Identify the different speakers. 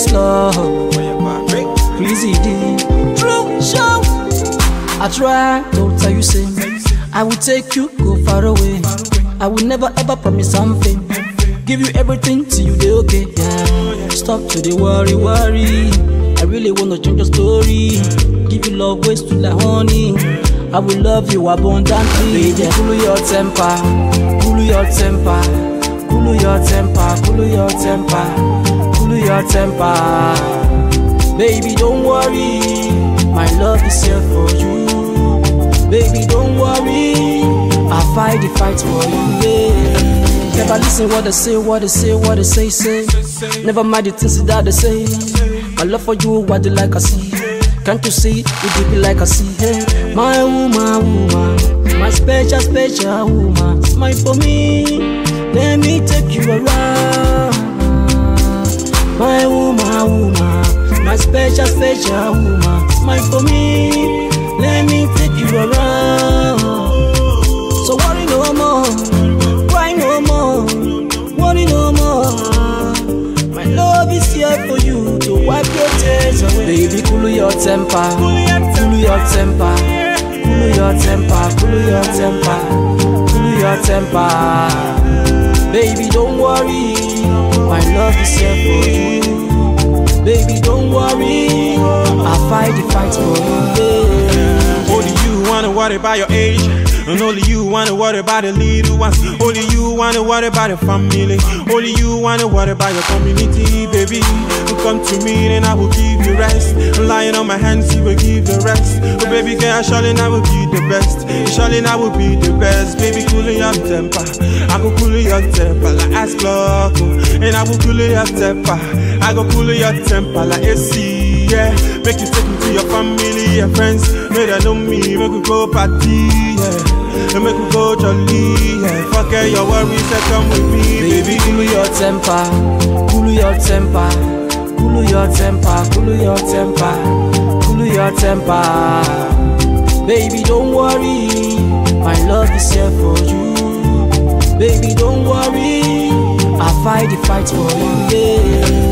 Speaker 1: this love. Crazy D. True show. I try to tell you say I will take you, go far away. I will never ever promise something. Give you everything till you dey okay. Yeah. Stop to the worry. I really wanna change your story. Give you love ways to like honey. I will love you abundantly. Baby, cool your temper, cool your temper, cool your temper, cool your temper, cool your temper. Baby, don't worry, my love is here for you. Baby, don't worry, I'll fight the fight for you. Yeah. Never listen what they say, what they say, what they say. Never mind the things that they say. My love for you, what you like I see. Can't you see, it deep like I see. Hey, my woman, my special woman. Smile for me, let me take you around. My woman, my special woman. Smile for me, let me take you around. So worry no more, cry no more, worry no more. My love is here for you to wipe your tears away. Baby, cool your temper, cool your temper, cool your temper, cool your temper, cool your temper. Baby, don't worry, my love is here for you. Baby, don't worry, I'll fight the fight for you.
Speaker 2: Only you wanna worry about your age, and only you wanna worry about the little ones. Only you wanna worry about the family. Only you wanna worry about your community, baby. You come to me and I will give you rest. Lying on my hands, you will give the rest. Oh baby girl, surely I will be the best. Surely I will be the best. Baby, cool your temper, I go cool your temper like ice block. And I will cool your temper, I go cool your temper like AC. Yeah, make you take me to your family and friends. Make them know me, make we go party. Yeah, and make we go jolly. Yeah, forget your worries and come with me, baby.
Speaker 1: Cool your temper, cool your temper, cool your temper, cool your temper, cool your temper. Baby, don't worry, my love is here for you. Baby, don't worry, I'll fight the fight for you. Yeah.